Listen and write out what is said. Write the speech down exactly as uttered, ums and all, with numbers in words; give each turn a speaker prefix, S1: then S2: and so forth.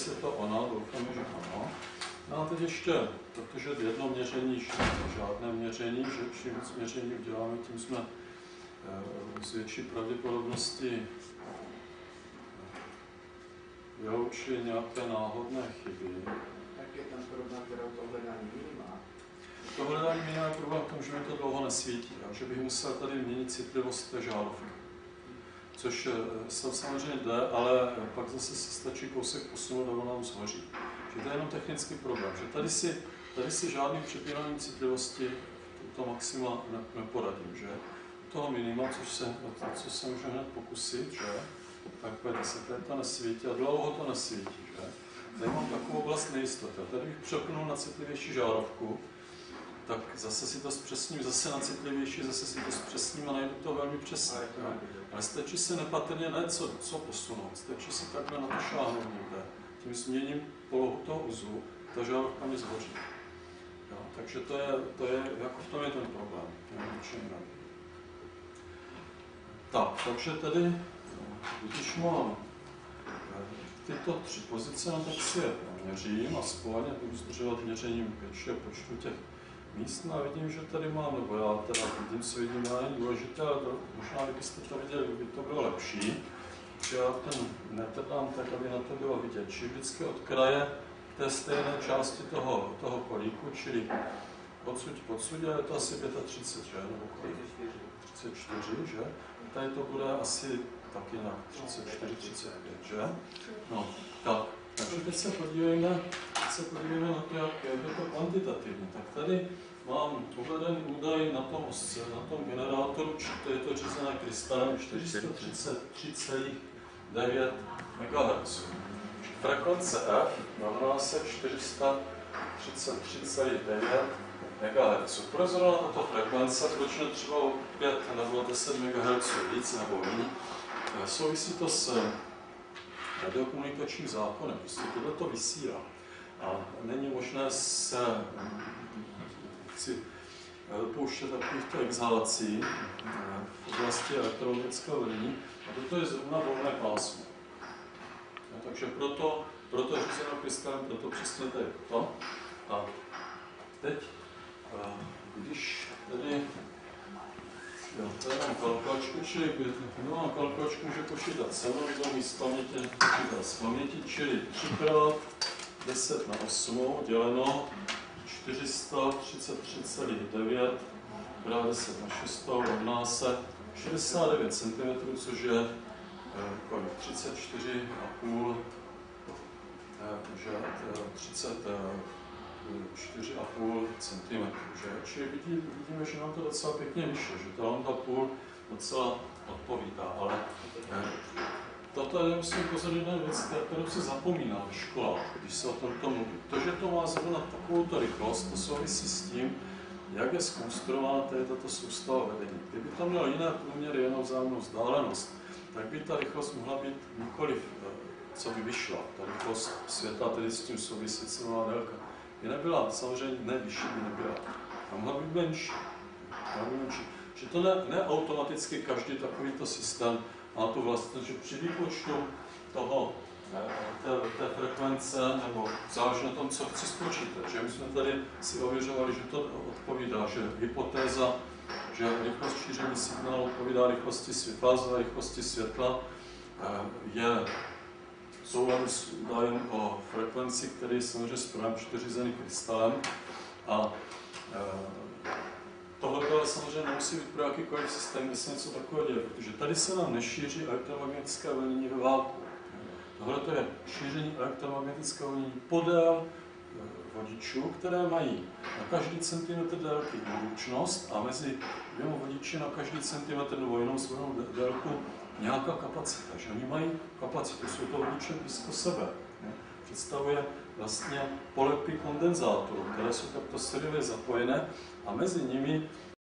S1: jestli je to ona, doufám, že ano. No a teď ještě, protože jedno měření, žádné měření, že čím víc měření uděláme, tím jsme z větší pravděpodobnosti vyloučili nějaké náhodné chyby.
S2: Jak je ten problém, který to hledání minima?
S1: To hledání minima je problém v tom, že mi to dlouho nesvítí a že bych musel tady měnit citlivost té žárovky. Což se samozřejmě jde, ale pak zase se stačí kousek posunout a ona nám zhoří. Že to je jenom technický problém, že tady si, tady si žádným přepínaním citlivosti to maxima ne, neporadím, že? U toho minima, což se, co se může hned pokusit, že? Tak se to nesvítí a dlouho to nesvítí, že? Tady mám takovou oblast nejistoty. Tady bych přepnul na citlivější žárovku, tak zase si to zpřesním, zase na citlivější, zase si to zpřesním a najdu to velmi přesně. Ale, ale stačí se nepatrně ne co, co posunout, stačí se takhle na to šáhnout někde. Tím změním polohu toho uzlu, ta žárovka mi zhoří. Jo, takže to je, to je, jako v tom je ten problém. Tak, takže tady, když mám tyto tři pozice, no, tak si je měřím a společně budu zdržovat měřením většího počtu těch míst. No a vidím, že tady mám, nebo já teda vidím, co vidím, já není důležité, ale možná, kdybyste to viděli, by to bylo lepší. Že já ten netrhám tak, aby na to bylo vidět. Čili vždycky od kraje té stejné části toho, toho kolíku, čili odsud podsud, je to asi třicet pět, že? Nebo kolik? třicet čtyři, že? Tady to bude asi taky na třicet čtyři třicet pět, že? No, tak. Takže teď se podívejme, teď se podívejme na to, jak je to kvantitativní. Tak tady mám uvedený údaj na tom osce, na tom generátoru, to je to řízené krystalem čtyři sta třicet tři celá devět megahertzů. Frekvence F rovná se čtyři sta třicet tři celá devět megahertzů. Proč zrovna tato frekvence, proč ne třeba pět nebo deset megahertzů víc nebo méně? Souvisí to s radiokomunikačním zákonem. Prostě tohle to vysílá. A není možné se chci pouštět takovýchto exhalací v oblasti elektromagnetického vlnění, a proto je zrovna volné pásmo. Ja, takže proto, proto řízeno krystalem, proto přesně tady to. A teď, když tady jo, tady mám kalkulačku, čili kdo mám kalkulačku, může počítat se mnou, kdo umí z paměti, počítat z paměti, čili tři krát deset na osm děleno čtyři sta třicet tři celá devět krát deset na šest rovná se šedesát devět centimetrů, což je eh, třicet čtyři a půl, eh, třicet čtyři a půl centimetru. Čili vidí, vidíme, že nám to docela pěkně vyšlo, že to nám ta půl docela odpovídá, ale eh, toto je, musím upozornit na věc, kterou se zapomíná ve školách, když se o tomto mluví. To, že to má zrovna takovouto rychlost, to souvisí s tím, jak je zkonstruována tato soustava vedení. Kdyby to mělo jiné průměry, jenom vzájemnou vzdálenost, tak by ta rychlost mohla být nikoliv, co by vyšla. Ta rychlost světla tedy s tím souvisí celá délka. By nebyla, samozřejmě ne vyšší by nebyla. A mohla být menší. Mohla být menší. Že to ne, ne automaticky každý takovýto systém má tu vlastnost, že při výpočtu toho, té, té frekvence, nebo záleží na tom, co chci spočítat. Že my jsme tady si ověřovali, že to odpovídá, že hypotéza, že rychlost šíření signálu odpovídá rychlosti světla, fázové rychlosti světla je v souladu s údajem o frekvenci, který je samozřejmě sprojem čtyřizený krystalem. A tohle ale samozřejmě nemusí být pro jakýkoliv systém, kde se něco takového děje, protože tady se nám nešíří elektromagnetické vlnění ve váku. Tohle je šíření elektromagnetického vlnění podél vodičů, které mají na každý centimetr délky hlučnost a mezi dvěma vodiči na každý centimetr nebo jinou svou délku nějaká kapacita. Že oni mají kapacitu, jsou to vodiče blízko sebe. Představuje vlastně polepky kondenzátorů, které jsou takto seriově zapojené a mezi nimi